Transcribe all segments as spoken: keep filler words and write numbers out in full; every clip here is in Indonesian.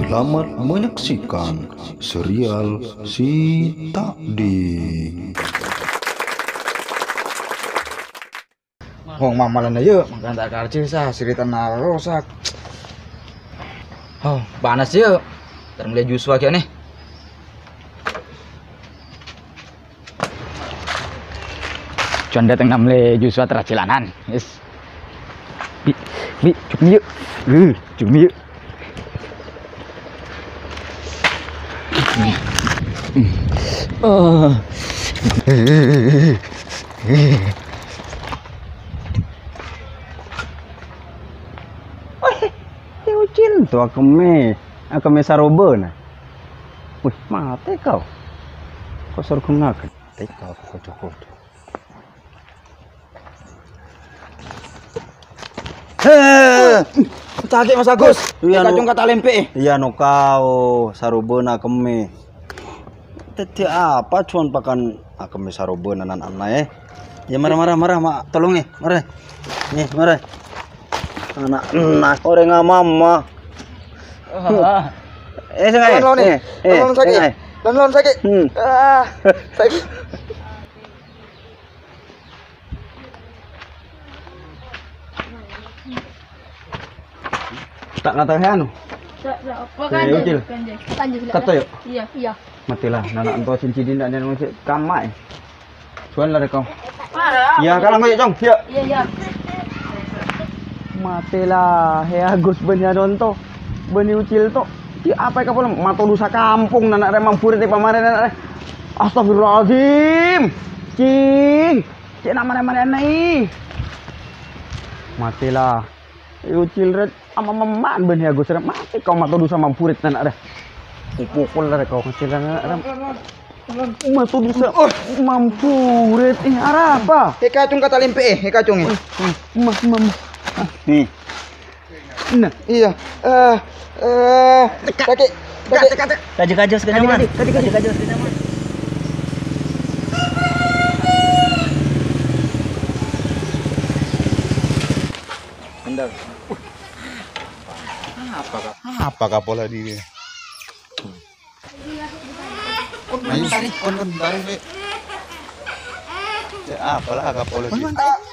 Selamat menyaksikan serial Si Takdi. Hong mamalan aja makan tak karcis sah siritan narosak. Oh panas ya. Termulai jus lagi nih. Cuan datang namle jus teracilanan. Yes. Bi, bi, cumi yuk. Uh, cumi yuk. Oh. Ucil tuh aku me, aku me saroba na. Wih, mati kau. Kau suruh kenakan. Mati kau, kau cukup. Heh, sakit Mas Agus. Iya, kacung kata lempe. Iya, no kau saroba na keme. Teti apa cuan pakan aku me saroba na nan anna eh. Ya marah marah marah mak tolong eh, marah. Nih, marah. Anak enak orang nggak mama. Eh sengai. Lon nih. Lon sakit. Lon lon sakit. Ah sakit. Tak nata anu. Tak tak. Pakai panjang. Kata yuk. Iya iya. Matilah. Nana anto cincin dinda dan masih kamai. Cuan lah kau. Ya kalau nggak jong. Ya. Iya iya. Matilah, he Agus benya nonto, beni ucil to. Di apa ka pola mato dusa kampung nanak remang puri te pamare nanak. Astagfirullahaladzim. Cing, cek nama nama nai. Matilah. Ucil red ama maman beni Agus rem mati kau mato dusa mampurit nanak re. Pukul re kau kecil nanak rem. Mato dusa mampurit eh arah apa? He kacung kata lempe eh, he kacung eh. Mah mah. Nih. Nah, iya. Eh, eh, sakit. Sakit, sakit. Kaju-kaju sekejap mah. Kaju-kaju sekejap mah. Bentar. Apa kak? Apa kapola di? Ayo tarik, kon kon tarik be. Ya apalah kapola di?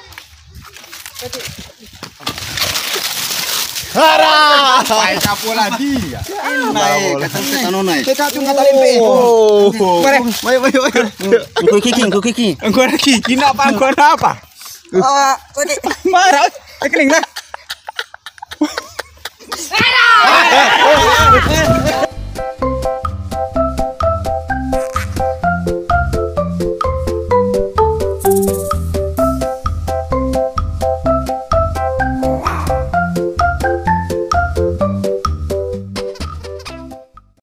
Hara! Pai kapola di. Naik, kata kata naik. Kita cuma kata lempe. Oh. Mari, mari, mari. Engkau kiki, engkau kiki. Engkau ada kiki apa? Engkau ada apa? Ah, marah. Keling lah.